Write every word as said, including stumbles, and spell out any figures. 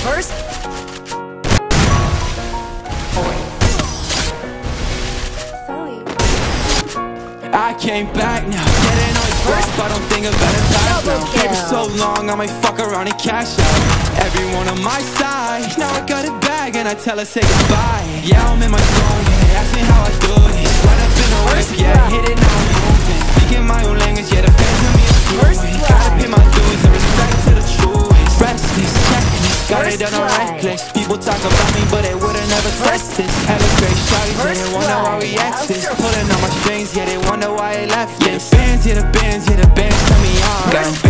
First. I came back now, getting on first, but I don't think about it past now. Baby, so long, I might fuck around and cash out. Everyone on my side, now I got it back and I tell her say goodbye. Yeah, I'm in my zone, yeah, they ask me how I do it. Right up in the whip, yeah, hit it now, I'm moving. Speaking my own language, yeah, the fans of me is fluent. Gotta pay my dues and respect to the truest. Restless, checklist, got it on a reckless. People talk about me, but they would've never trust this. Elevate shawty, yeah, they wonder why we exist. Pulling on my strings, yeah, they wonder why I left. Yeah, the bands, yeah, the bands, yeah, the bands turn me on.